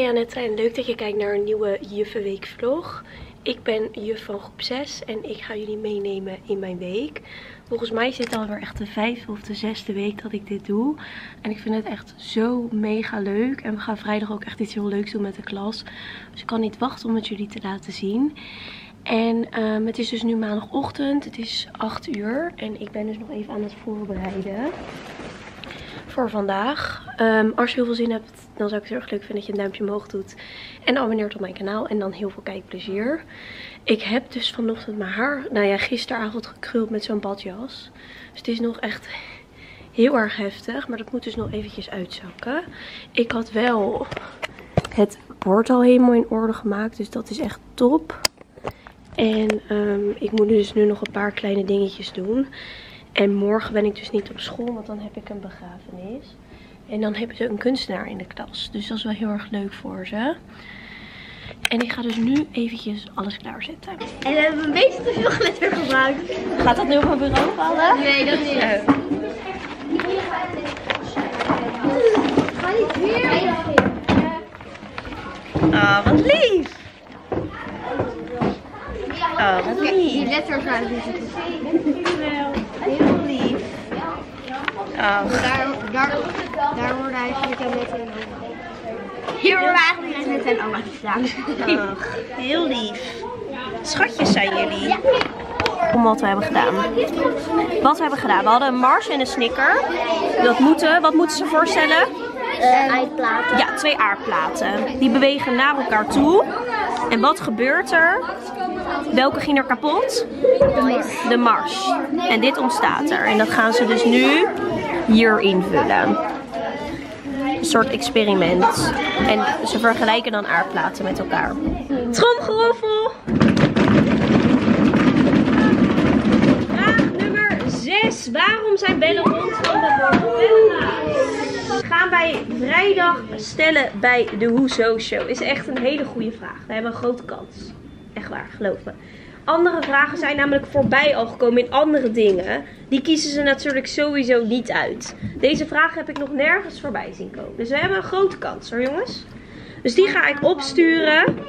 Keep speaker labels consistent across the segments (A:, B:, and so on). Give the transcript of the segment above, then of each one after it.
A: Hoi Annette en leuk dat je kijkt naar een nieuwe Juffenweek vlog. Ik ben juf van groep 6 en ik ga jullie meenemen in mijn week. Volgens mij is dit alweer echt de 5e of de 6e week dat ik dit doe. En ik vind het echt zo mega leuk. En we gaan vrijdag ook echt iets heel leuks doen met de klas. Dus ik kan niet wachten om het jullie te laten zien. En het is dus nu maandagochtend. Het is 8 uur. En ik ben dus nog even aan het voorbereiden voor vandaag. Als je heel veel zin hebt, dan zou ik het heel erg leuk vinden dat je een duimpje omhoog doet. En abonneert op mijn kanaal. En dan heel veel kijkplezier. Ik heb dus vanochtend mijn haar, gisteravond gekruld met zo'n badjas. Dus het is nog echt heel erg heftig. Maar dat moet dus nog eventjes uitzakken. Ik had wel het bord al helemaal in orde gemaakt. Dus dat is echt top. En ik moet dus nu nog een paar kleine dingetjes doen. En morgen ben ik dus niet op school, want dan heb ik een begrafenis. En dan hebben ze een kunstenaar in de klas. Dus dat is wel heel erg leuk voor ze. En ik ga dus nu eventjes alles klaarzetten.
B: En we hebben een beetje te veel glitter gebruikt.
A: Gaat dat nu op mijn bureau vallen?
B: Nee, dat niet. Ga niet weer.
A: Oh, wat lief! Oh, wat lief.
B: Die letters waren dus
A: Heel lief. Oh.
B: Daar worden eigenlijk net een oma. Hier worden eigenlijk net een oma gestaan.
A: Oh, heel lief. Schatjes zijn jullie. Ja. Om wat we hebben gedaan. We hadden een mars en een snicker. Wat moeten ze voorstellen?
B: Aardplaten.
A: Ja, 2 aardplaten. Die bewegen naar elkaar toe. En wat gebeurt er? Welke ging er kapot? De mars. En dit ontstaat er. En dat gaan ze dus nu hier invullen. Een soort experiment. En ze vergelijken dan aardplaten met elkaar. Tromgeroffel! Vraag nummer 6. Waarom zijn bellen rond van de We gaan wij vrijdag stellen bij de Hoezo Show. Is echt een hele goede vraag. We hebben een grote kans. Echt waar, geloof me. Andere vragen zijn namelijk voorbij al gekomen in andere dingen. Die kiezen ze natuurlijk sowieso niet uit. Deze vraag heb ik nog nergens voorbij zien komen. Dus we hebben een grote kans hoor jongens. Dus die ga ik opsturen.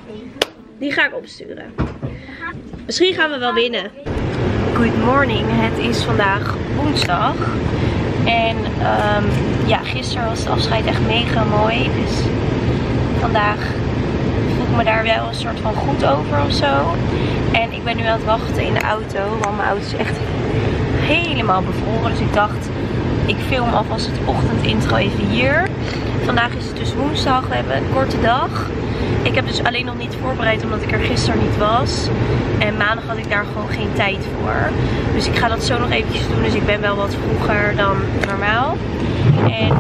A: Misschien gaan we wel winnen. Good morning. Het is vandaag woensdag. En gisteren was het afscheid echt mega mooi. Dus vandaag voel ik me daar wel een soort van goed over of zo. En ik ben nu aan het wachten in de auto. Want mijn auto is echt helemaal bevroren. Dus ik dacht, ik film alvast het ochtendintro even hier. Vandaag is het dus woensdag. We hebben een korte dag. Ik heb dus alleen nog niet voorbereid omdat ik er gisteren niet was. En maandag had ik daar gewoon geen tijd voor. Dus ik ga dat zo nog eventjes doen. Dus ik ben wel wat vroeger dan normaal. En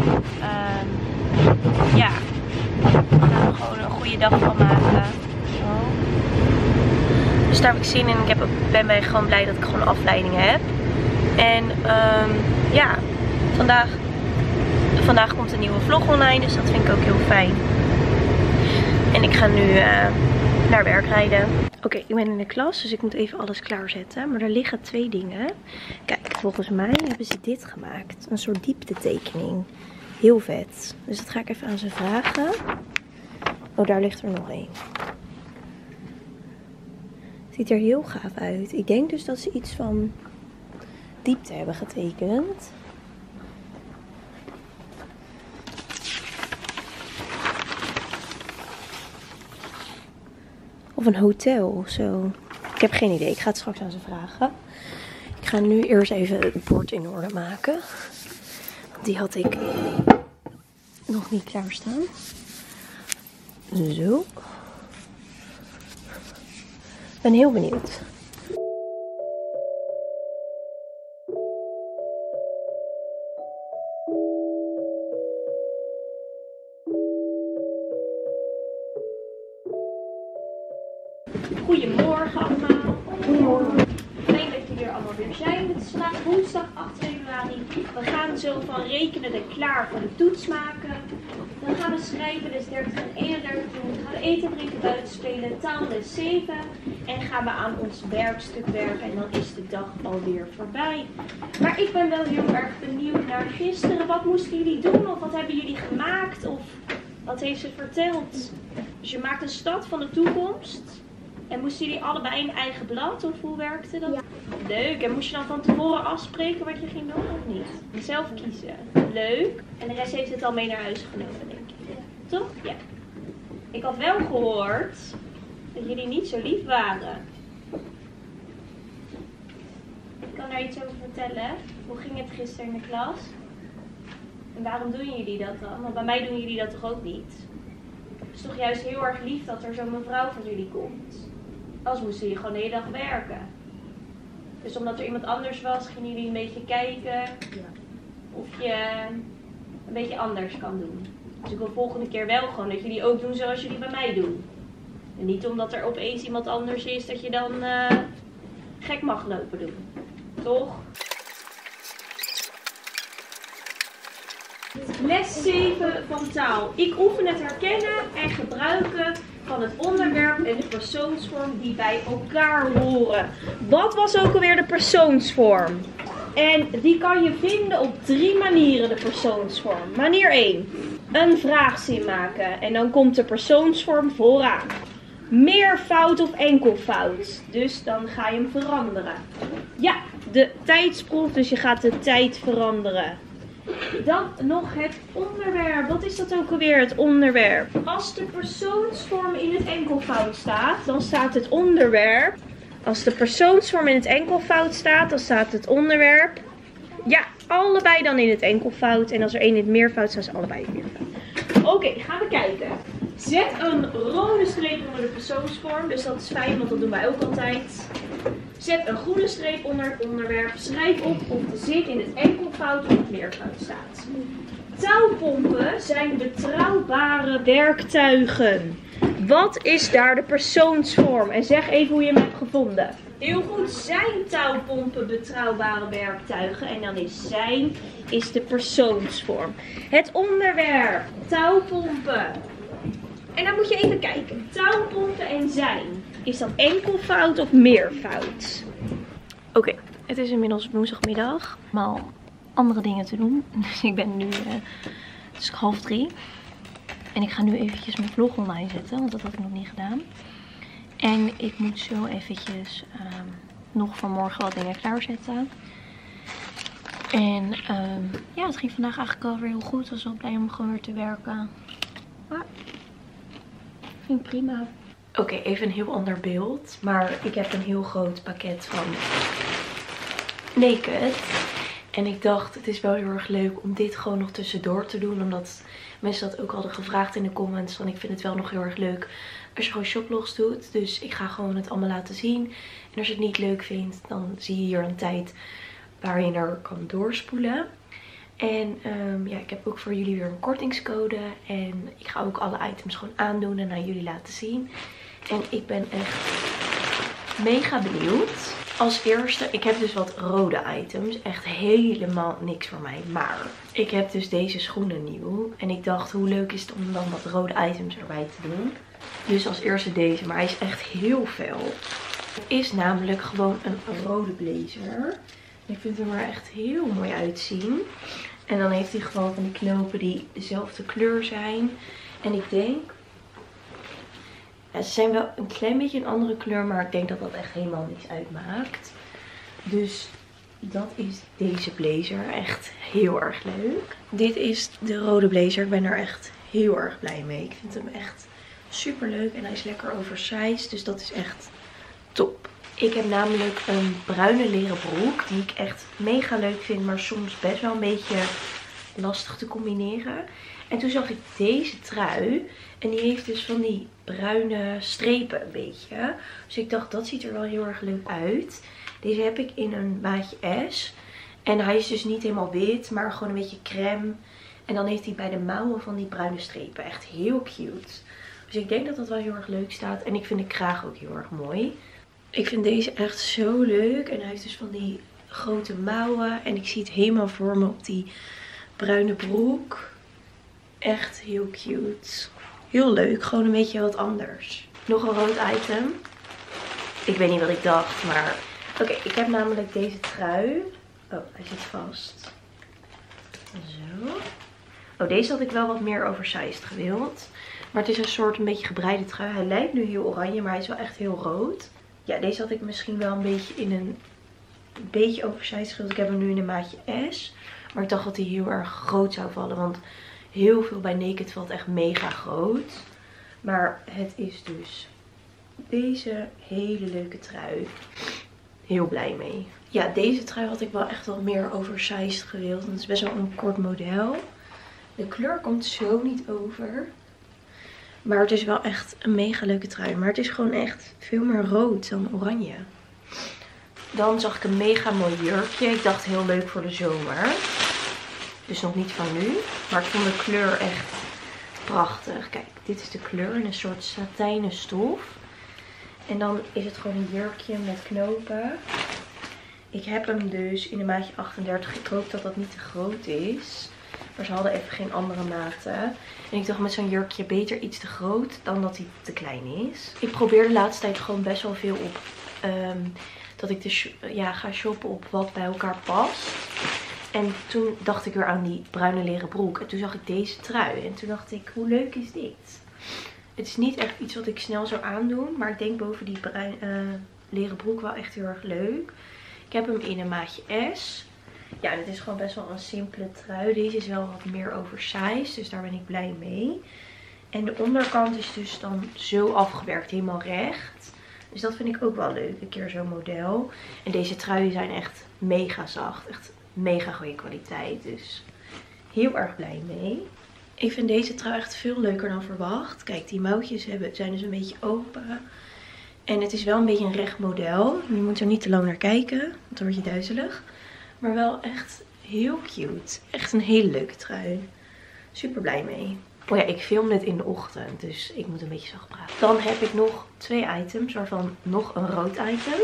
A: we gaan er gewoon een goede dag van maken. Zo. Dus daar heb ik zin in. Ik ben gewoon blij dat ik gewoon afleiding heb. En vandaag komt een nieuwe vlog online. Dus dat vind ik ook heel fijn. En ik ga nu naar werk rijden. Oké, ik ben in de klas, dus ik moet even alles klaarzetten. Maar er liggen 2 dingen. Kijk, volgens mij hebben ze dit gemaakt. Een soort dieptetekening. Heel vet. Dus dat ga ik even aan ze vragen. Oh, daar ligt er nog 1. Ziet er heel gaaf uit. Ik denk dus dat ze iets van diepte hebben getekend. Of een hotel of zo. Ik heb geen idee. Ik ga het straks aan ze vragen. Ik ga nu eerst even het bord in orde maken. Want die had ik nog niet klaarstaan. Zo. Ik ben heel benieuwd. Goedemorgen allemaal. Goedemorgen. Fijn dat jullie er allemaal weer zijn. Het is vandaag woensdag 8 februari. We gaan zo van rekenen de klaar voor de toets maken. Dan gaan we schrijven dus 30 en 31 doen. Dan gaan we eten, drinken, buiten spelen. Taalles 7. En gaan we aan ons werkstuk werken. En dan is de dag alweer voorbij. Maar ik ben wel heel erg benieuwd naar gisteren. Wat moesten jullie doen? Of wat hebben jullie gemaakt? Of Wat heeft ze verteld? Dus je maakt een stad van de toekomst. En moesten jullie allebei een eigen blad? Of hoe werkte dat? Ja. Leuk. En moest je dan van tevoren afspreken wat je ging doen of niet? Zelf kiezen. Leuk. En de rest heeft het al mee naar huis genomen, denk ik. Ja. Toch? Ja. Ik had wel gehoord dat jullie niet zo lief waren. Ik kan daar iets over vertellen. Hoe ging het gisteren in de klas? En waarom doen jullie dat dan? Want bij mij doen jullie dat toch ook niet? Het is toch juist heel erg lief dat er zo'n mevrouw van jullie komt. Anders moesten jullie gewoon de hele dag werken. Dus omdat er iemand anders was, gingen jullie een beetje kijken of je een beetje anders kan doen. Dus ik wil volgende keer wel gewoon dat jullie ook doen zoals jullie bij mij doen. En niet omdat er opeens iemand anders is dat je dan gek mag lopen doen. Toch? Les 7 van taal. Ik oefen het herkennen en gebruiken van het onderwerp en de persoonsvorm die bij elkaar horen. Wat was ook alweer de persoonsvorm? En die kan je vinden op 3 manieren, de persoonsvorm. Manier 1. Een vraagzin maken en dan komt de persoonsvorm vooraan. Meervoud of enkelvoud. Dus dan ga je hem veranderen. Ja, de tijdsproef, dus je gaat de tijd veranderen. Dan nog het onderwerp. Wat is dat ook alweer, het onderwerp? Als de persoonsvorm in het enkelvoud staat, dan staat het onderwerp. Als de persoonsvorm in het enkelvoud staat, dan staat het onderwerp. Ja, allebei dan in het enkelvoud. En als er één in het meervoud staat, zijn ze allebei in het meervoud. Oké, gaan we kijken. Zet een rode streep onder de persoonsvorm. Dus dat is fijn, want dat doen wij ook altijd. Zet een groene streep onder het onderwerp. Schrijf op of de zin in het enkelvoud of het meervoud staat. Touwpompen zijn betrouwbare werktuigen. Wat is daar de persoonsvorm? En zeg even hoe je hem hebt gevonden. Heel goed, zijn touwpompen betrouwbare werktuigen? En dan is zijn de persoonsvorm. Het onderwerp, touwpompen. En dan moet je even kijken. Touwpompen en zijn. Is dat enkelvoud of meervoud? Oké, het is inmiddels woensdagmiddag. Allemaal andere dingen te doen. Dus ik ben nu, het is 2:30. En ik ga nu eventjes mijn vlog online zetten, want dat had ik nog niet gedaan. En ik moet zo eventjes nog voor morgen wat dingen klaarzetten. En ja, het ging vandaag eigenlijk al weer heel goed. Ik was wel blij om gewoon weer te werken. Maar ging prima. Oké, even een heel ander beeld. Maar ik heb een heel groot pakket van Naked. En ik dacht, het is wel heel erg leuk om dit gewoon nog tussendoor te doen. Omdat mensen dat ook hadden gevraagd in de comments. Want ik vind het wel nog heel erg leuk als je gewoon shoplogs doet. Dus ik ga gewoon het allemaal laten zien. En als je het niet leuk vindt, dan zie je hier een tijd waar je er kan doorspoelen. En ja, ik heb ook voor jullie weer een kortingscode. En ik ga ook alle items gewoon aandoen en aan jullie laten zien. En ik ben echt mega benieuwd. Als eerste, ik heb dus wat rode items. Echt helemaal niks voor mij. Maar ik heb dus deze schoenen nieuw. En ik dacht, hoe leuk is het om dan wat rode items erbij te doen. Dus als eerste deze. Maar hij is echt heel fel. Het is namelijk gewoon een rode blazer. Ik vind hem er echt heel mooi uitzien. En dan heeft hij gewoon van die knopen die dezelfde kleur zijn. En ik denk, ja, ze zijn wel een klein beetje een andere kleur, maar ik denk dat dat echt helemaal niks uitmaakt. Dus dat is deze blazer. Echt heel erg leuk. Dit is de rode blazer. Ik ben er echt heel erg blij mee. Ik vind hem echt super leuk en hij is lekker oversized. Dus dat is echt top. Ik heb namelijk een bruine leren broek die ik echt mega leuk vind, maar soms best wel een beetje lastig te combineren. En toen zag ik deze trui en die heeft dus van die bruine strepen een beetje. Dus ik dacht, dat ziet er wel heel erg leuk uit. Deze heb ik in een maatje S. En hij is dus niet helemaal wit, maar gewoon een beetje crème. En dan heeft hij bij de mouwen van die bruine strepen. Echt heel cute. Dus ik denk dat dat wel heel erg leuk staat. En ik vind de kraag ook heel erg mooi. Ik vind deze echt zo leuk. En hij heeft dus van die grote mouwen. En ik zie het helemaal voor me op die bruine broek. Echt heel cute. Heel leuk. Gewoon een beetje wat anders. Nog een rood item. Ik weet niet wat ik dacht, maar oké, ik heb namelijk deze trui. Oh, hij zit vast. Zo. Oh, deze had ik wel wat meer oversized gewild. Maar het is een beetje gebreide trui. Hij lijkt nu heel oranje, maar hij is wel echt heel rood. Ja, deze had ik misschien wel een beetje in een beetje oversized gewild. Ik heb hem nu in een maatje S. Maar ik dacht dat hij heel erg groot zou vallen. Want heel veel bij Naked valt echt mega groot. Maar het is dus deze hele leuke trui. Heel blij mee. Ja, deze trui had ik wel echt wat meer oversized gewild. Want het is best wel een kort model. De kleur komt zo niet over. Maar het is wel echt een mega leuke trui. Maar het is gewoon echt veel meer rood dan oranje. Dan zag ik een mega mooi jurkje. Ik dacht heel leuk voor de zomer. Dus nog niet van nu. Maar ik vond de kleur echt prachtig. Kijk, dit is de kleur in een soort satijnen stof. En dan is het gewoon een jurkje met knopen. Ik heb hem dus in een maatje 38. Ik hoop dat dat niet te groot is. Maar ze hadden even geen andere maten. En ik dacht met zo'n jurkje beter iets te groot dan dat hij te klein is. Ik probeer de laatste tijd gewoon best wel veel op. Dat ik dus ga shoppen op wat bij elkaar past. En toen dacht ik weer aan die bruine leren broek. En toen zag ik deze trui. En toen dacht ik, hoe leuk is dit? Het is niet echt iets wat ik snel zou aandoen. Maar ik denk boven die leren broek wel echt heel erg leuk. Ik heb hem in een maatje S. Ja, dit is gewoon best wel een simpele trui. Deze is wel wat meer oversized. Dus daar ben ik blij mee. En de onderkant is dus dan zo afgewerkt. Helemaal recht. Dus dat vind ik ook wel leuk. Een keer zo'n model. En deze truien zijn echt mega zacht. Echt mega goede kwaliteit. Dus heel erg blij mee. Ik vind deze trui echt veel leuker dan verwacht. Kijk, die mouwtjes zijn dus een beetje open. En het is wel een beetje een recht model. Je moet er niet te lang naar kijken. Want dan word je duizelig. Maar wel echt heel cute. Echt een hele leuke trui. Super blij mee. Oh ja, ik film dit in de ochtend. Dus ik moet een beetje zacht praten. Dan heb ik nog 2 items. Waarvan nog een rood item.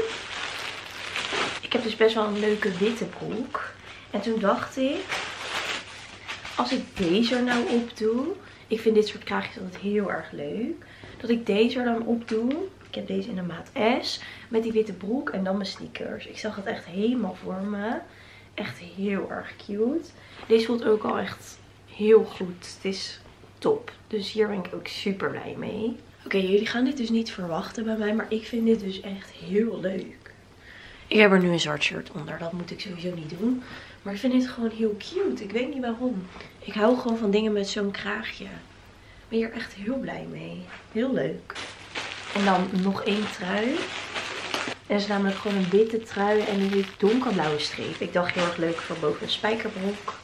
A: Ik heb dus best wel een leuke witte broek. En toen dacht ik, als ik deze er nou op doe. Ik vind dit soort kraagjes altijd heel erg leuk. Dat ik deze er dan op doe. Ik heb deze in een maat S. Met die witte broek en dan mijn sneakers. Ik zag het echt helemaal voor me. Echt heel erg cute. Deze voelt ook al echt heel goed. Het is top. Dus hier ben ik ook super blij mee. Oké, jullie gaan dit dus niet verwachten bij mij. Maar ik vind dit dus echt heel leuk. Ik heb er nu een zwart shirt onder. Dat moet ik sowieso niet doen. Maar ik vind dit gewoon heel cute. Ik weet niet waarom. Ik hou gewoon van dingen met zo'n kraagje. Ik ben hier echt heel blij mee. Heel leuk. En dan nog 1 trui. Dat is namelijk gewoon een witte trui en die heeft donkerblauwe streep. Ik dacht heel erg leuk voor boven een spijkerbroek.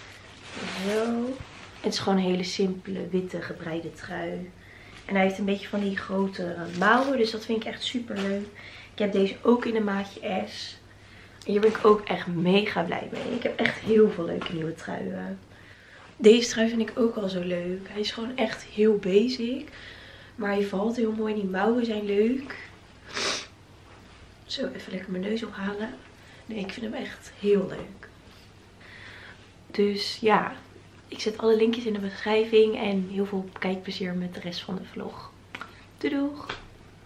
A: Zo. Het is gewoon een hele simpele witte gebreide trui. En hij heeft een beetje van die grote mouwen. Dus dat vind ik echt super leuk. Ik heb deze ook in een maatje S. En hier ben ik ook echt mega blij mee. Ik heb echt heel veel leuke nieuwe truien. Deze trui vind ik ook al zo leuk. Hij is gewoon echt heel basic. Maar hij valt heel mooi. Die mouwen zijn leuk. Zo, even lekker mijn neus ophalen. Nee, ik vind hem echt heel leuk. Dus ja, ik zet alle linkjes in de beschrijving. En heel veel kijkplezier met de rest van de vlog. Doei doeg!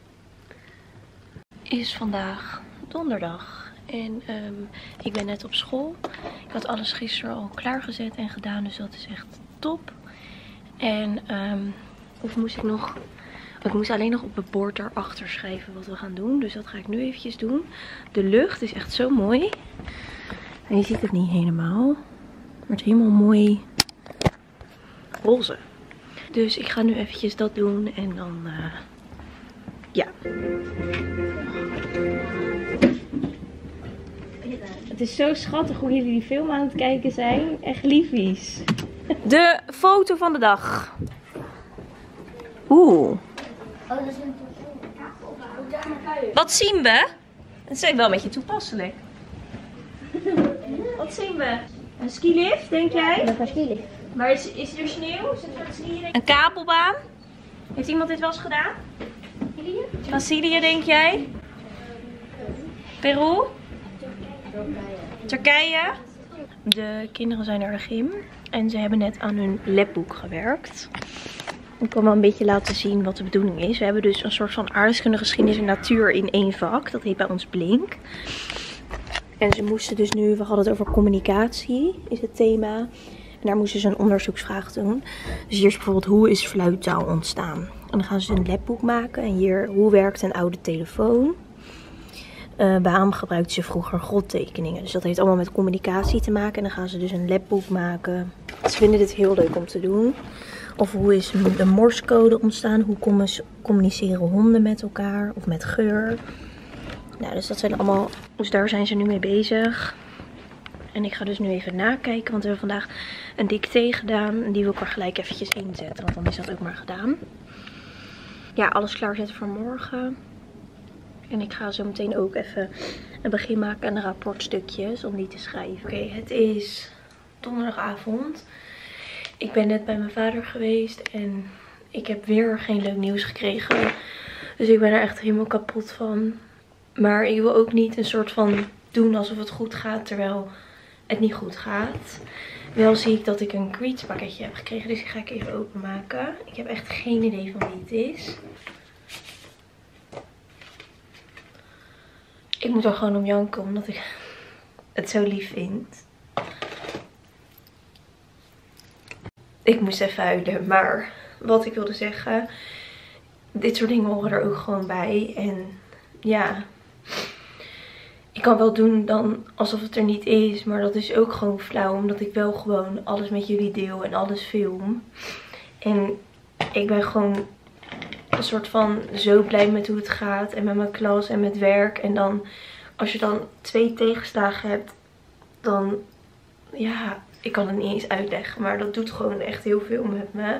A: Is vandaag donderdag. En ik ben net op school. Ik had alles gisteren al klaargezet en gedaan. Dus dat is echt top. En of moest ik nog... Ik moest alleen nog op het bord daarachter schrijven wat we gaan doen. Dus dat ga ik nu eventjes doen. De lucht is echt zo mooi. En je ziet het niet helemaal. Maar het is helemaal mooi roze. Dus ik ga nu eventjes dat doen. En dan... ja. Het is zo schattig hoe jullie die film aan het kijken zijn. Echt liefies. De foto van de dag. Oeh. Wat zien we? Dat is wel een beetje toepasselijk. Wat zien we? Een skilift, denk jij?
B: Een skilift.
A: Maar is er sneeuw? Een kabelbaan? Heeft iemand dit wel eens gedaan? Brazilië, denk jij? Peru? Turkije? De kinderen zijn naar de gym. En ze hebben net aan hun labboek gewerkt. Ik kan wel een beetje laten zien wat de bedoeling is. We hebben dus een soort van aardrijkskunde, geschiedenis en natuur in 1 vak. Dat heet bij ons Blink. En ze moesten dus nu, we hadden het over communicatie, is het thema. En daar moesten ze een onderzoeksvraag doen. Dus hier is bijvoorbeeld, hoe is fluittaal ontstaan? En dan gaan ze een labboek maken. En hier, hoe werkt een oude telefoon? Waarom gebruikten ze vroeger grottekeningen? Dus dat heeft allemaal met communicatie te maken. En dan gaan ze dus een labboek maken. Ze vinden dit heel leuk om te doen. Of hoe is de morsecode ontstaan? Hoe communiceren honden met elkaar? Of met geur? Nou, dus dat zijn allemaal... Dus daar zijn ze nu mee bezig. En ik ga dus nu even nakijken. Want we hebben vandaag een dicté gedaan. En die wil ik er gelijk eventjes inzetten. Want dan is dat ook maar gedaan. Ja, alles klaarzetten voor morgen. En ik ga zo meteen ook even een begin maken aan de rapportstukjes. Om die te schrijven. Oké, het is donderdagavond. Ik ben net bij mijn vader geweest. En ik heb weer geen leuk nieuws gekregen. Dus ik ben er echt helemaal kapot van. Maar ik wil ook niet een soort van doen alsof het goed gaat, terwijl het niet goed gaat. Wel zie ik dat ik een Greets pakketje heb gekregen, dus die ga ik even openmaken. Ik heb echt geen idee van wie het is. Ik moet er gewoon om janken, omdat ik het zo lief vind. Ik moest even huilen, maar wat ik wilde zeggen, dit soort dingen horen er ook gewoon bij. En ja, ik kan wel doen dan alsof het er niet is, maar dat is ook gewoon flauw. Omdat ik wel gewoon alles met jullie deel en alles film. En ik ben gewoon een soort van zo blij met hoe het gaat. En met mijn klas en met werk. En dan, als je dan 2 tegenslagen hebt, dan, ja, ik kan het niet eens uitleggen. Maar dat doet gewoon echt heel veel met me.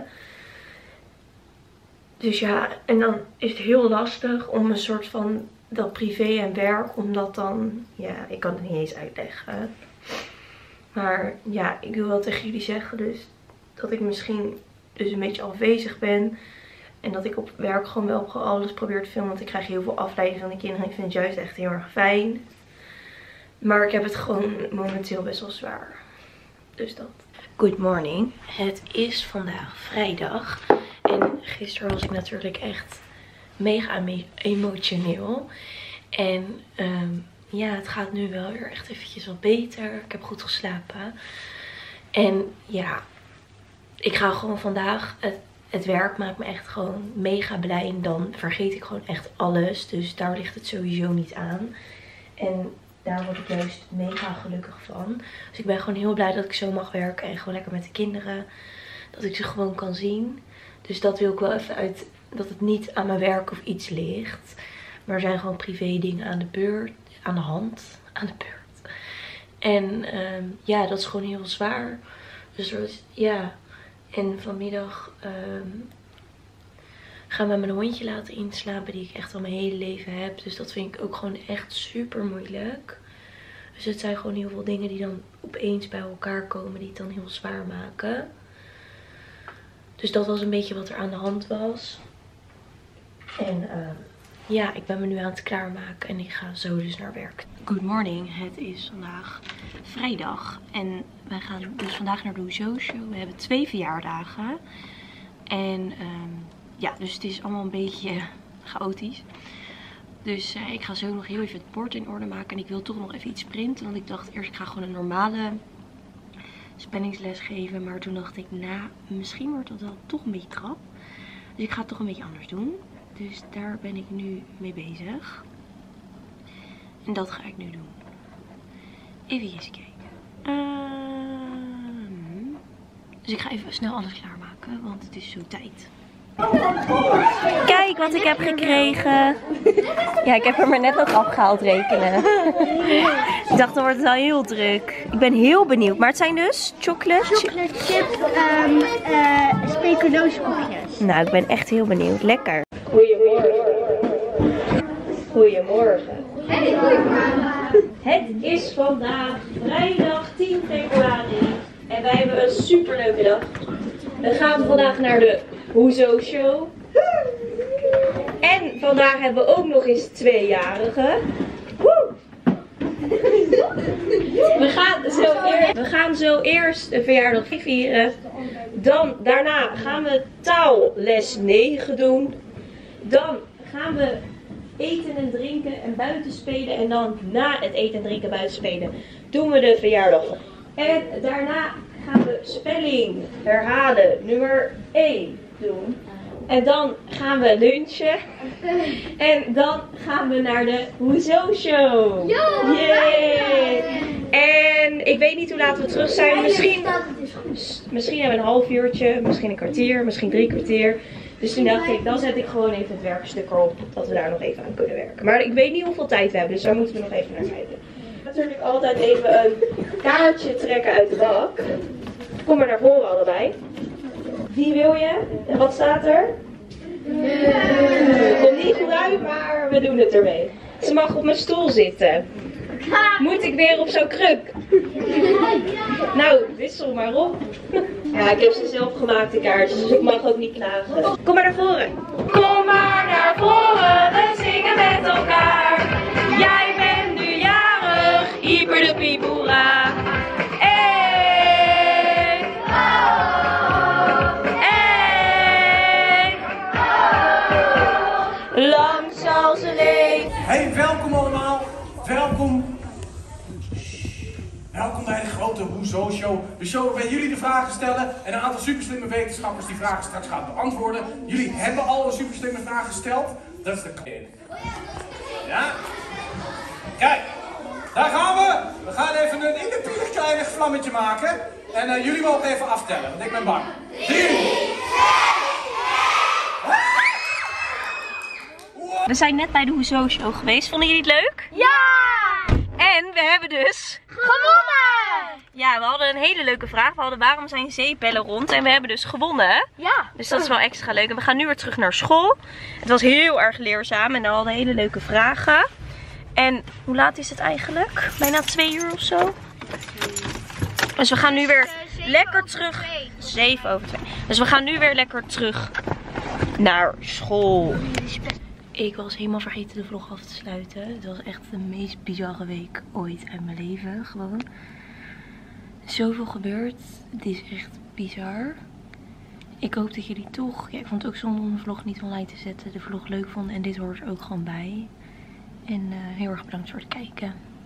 A: Dus ja, en dan is het heel lastig om een soort van dat privé en werk, omdat dan, ja, ik kan het niet eens uitleggen. Maar ja, ik wil wel tegen jullie zeggen dus dat ik misschien dus een beetje afwezig ben. En dat ik op werk gewoon wel alles probeer te filmen. Want ik krijg heel veel afleiding van de kinderen. Ik vind het juist echt heel erg fijn. Maar ik heb het gewoon momenteel best wel zwaar. Dus dat. Good morning. Het is vandaag vrijdag. En gisteren was ik natuurlijk echt mega emotioneel. En ja, het gaat nu wel weer echt eventjes wat beter. Ik heb goed geslapen. En ja, ik ga gewoon vandaag, het werk maakt me echt gewoon mega blij. En dan vergeet ik gewoon echt alles. Dus daar ligt het sowieso niet aan. En daar word ik juist mega gelukkig van. Dus ik ben gewoon heel blij dat ik zo mag werken. En gewoon lekker met de kinderen. Dat ik ze gewoon kan zien. Dus dat wil ik wel even uit, dat het niet aan mijn werk of iets ligt. Maar er zijn gewoon privé dingen aan de beurt, aan de hand, aan de beurt. En ja, dat is gewoon heel zwaar. Dus er is, ja. En vanmiddag gaan we mijn hondje laten inslapen, die ik echt al mijn hele leven heb. Dus dat vind ik ook gewoon echt super moeilijk. Dus het zijn gewoon heel veel dingen die dan opeens bij elkaar komen, die het dan heel zwaar maken. Dus dat was een beetje wat er aan de hand was. En ja, ik ben me nu aan het klaarmaken en ik ga zo dus naar werk. Good morning, het is vandaag vrijdag. En wij gaan dus vandaag naar de Hoezo Show. We hebben 2 verjaardagen. En ja, dus het is allemaal een beetje chaotisch. Dus ik ga zo nog heel even het bord in orde maken. En ik wil toch nog even iets printen. Want ik dacht eerst, ik ga gewoon een normale spenningsles geven. Maar toen dacht ik, nou, misschien wordt dat wel toch een beetje krap. Dus ik ga het toch een beetje anders doen. Dus daar ben ik nu mee bezig. En dat ga ik nu doen. Even kijken. Dus ik ga even snel alles klaarmaken. Want het is zo tijd. Kijk wat ik heb gekregen. Ja, ik heb er maar net nog afgehaald rekenen. Ik dacht, dan wordt het wel heel druk. Ik ben heel benieuwd. Maar het zijn dus chocolate
B: chip, speculoos koekjes.
A: Nou, ik ben echt heel benieuwd. Lekker. Goedemorgen. Goedemorgen. Het is vandaag vrijdag 10 februari. En wij hebben een superleuke dag. We gaan vandaag naar de Hoezo Show. En vandaag hebben we ook nog eens 2-jarigen. We gaan zo eerst de verjaardag vieren. Daarna gaan we taalles 9 doen. Dan gaan we eten en drinken en buiten spelen. En dan na het eten en drinken en buiten spelen doen we de verjaardag. En daarna gaan we spelling herhalen nummer 1 doen. En dan gaan we lunchen. En dan gaan we naar de Hoezo Show. Yay! En ik weet niet hoe laat we terug zijn. Misschien hebben we een half uurtje, misschien een kwartier, misschien 3 kwartier. Dus toen dacht ik, dan zet ik gewoon even het werkstuk erop. Dat we daar nog even aan kunnen werken. Maar ik weet niet hoeveel tijd we hebben, dus daar moeten we nog even naar kijken. Natuurlijk altijd even een kaartje trekken uit de bak. Kom maar naar voren allebei. Wie wil je? En wat staat er? Komt niet goed uit, maar we doen het ermee. Ze mag op mijn stoel zitten. Moet ik weer op zo'n kruk? Nou, wissel maar op. Ja, ik heb ze zelf gemaakt, de kaartjes, dus ik mag ook niet klagen. Kom maar naar voren. Kom maar naar voren, we zingen met elkaar. Jij bent nu jarig, hyper de pipoera. Lang zal ze leven.
C: Hey, welkom allemaal. Welkom. Welkom bij de grote Hoezo Show. De show waarbij jullie de vragen stellen en een aantal superslimme wetenschappers die vragen straks gaan beantwoorden. Jullie hebben al een superslimme vraag gesteld. Dat is de ja? Kijk, daar gaan we. We gaan even een in klein vlammetje maken. En jullie mogen even aftellen, want ik ben bang. 3.
A: We zijn net bij de Hoezo Show geweest. Vonden jullie het leuk?
B: Ja!
A: En we hebben dus
B: gewonnen!
A: Ja, we hadden een hele leuke vraag. We hadden waarom zijn zeepbellen rond? En we hebben dus gewonnen.
B: Ja.
A: Dus dat is wel extra leuk. En we gaan nu weer terug naar school. Het was heel erg leerzaam en we hadden hele leuke vragen. En hoe laat is het eigenlijk? Bijna 2 uur of zo. Dus we gaan nu weer lekker terug. 7 over 2. Dus we gaan nu weer lekker terug naar school. Ik was helemaal vergeten de vlog af te sluiten. Het was echt de meest bizarre week ooit uit mijn leven. Gewoon. Zoveel gebeurd. Het is echt bizar. Ik hoop dat jullie toch... Ja, ik vond het ook zonde om de vlog niet online te zetten. De vlog leuk vonden. En dit hoort er ook gewoon bij. En heel erg bedankt voor het kijken.